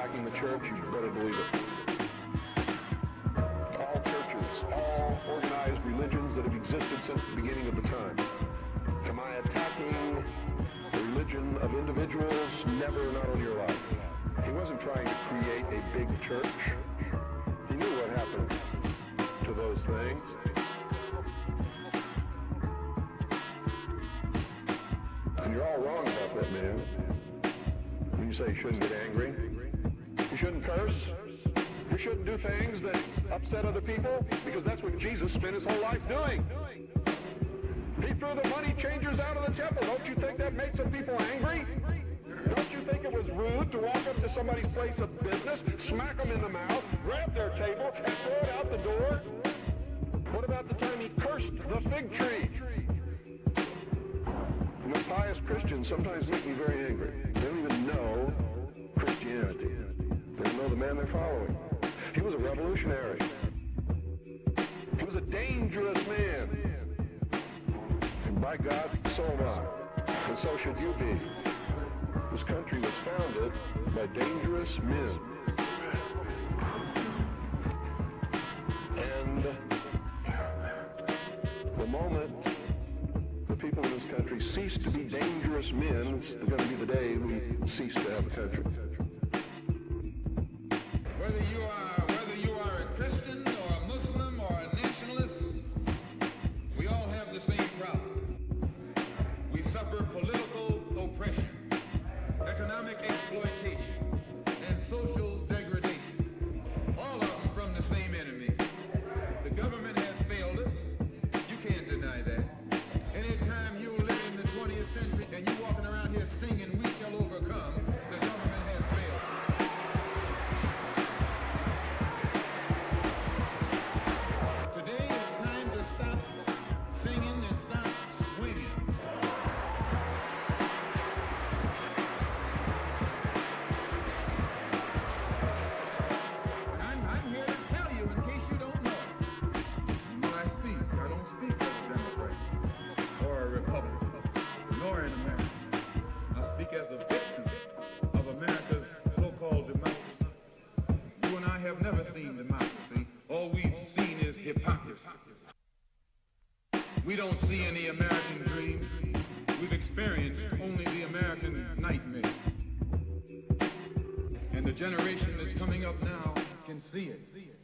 attacking the church, you better believe it. All churches, all organized religions that have existed since the beginning of the time. Am I attacking the religion of individuals? Never, not on your life. He wasn't trying to create a big church. He knew what happened to those things. And you're all wrong about that, man. When you say you shouldn't get angry, you shouldn't curse, you shouldn't do things that upset other people, because that's what Jesus spent his whole life doing. He threw the money changers out of the temple. Don't you think that made some people angry? Don't you think it was rude to walk up to somebody's place of business, smack them in the mouth, grab their table, and throw it out the door? What about the time he cursed the fig tree? You know, pious Christians sometimes make me very angry. They don't even know Christianity. They don't know the man they're following. He was a revolutionary. He was a dangerous man. And by God, so am I. And so should you be. This country was founded by dangerous men. And the moment the people in this country cease to be dangerous men, it's going to be the day we cease to have a country. Whether you are a Christian or a Muslim or a nationalist, we all have the same problem. We suffer political oppression, economic exploitation, and social degradation. All of them from the same enemy. The government has failed us. You can't deny that. Anytime you live in the 20th century and you're walking around here singing, "We shall overcome," the government has failed. Today it's time to stop singing and start swinging. I'm here to tell you, in case you don't know. When I speak, I don't speak as a Democrat or a Republican, nor an American. I speak as a victim of America's so-called democracy. You and I have never seen democracy. All we've seen is hypocrisy. We don't see any American dream. We've experienced only the American nightmare. And the generation that's coming up now can see it.